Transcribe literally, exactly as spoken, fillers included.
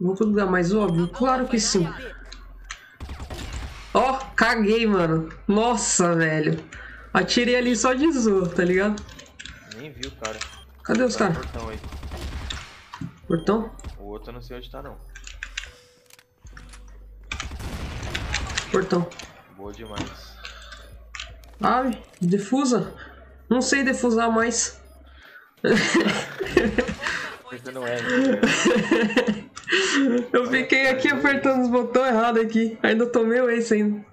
Vou lugar mais óbvio? Claro que sim. Ó, oh, caguei, mano. Nossa, velho. Atirei ali só de zoa, tá ligado? Nem vi o cara. Cadê os caras? Portão aí. Portão? O outro eu não sei onde tá, não. Portão. Boa demais. Ave, defusa? Não sei defusar mais. Você não é. Eu fiquei aqui apertando os botões errados aqui. Ainda tomei o ace ainda.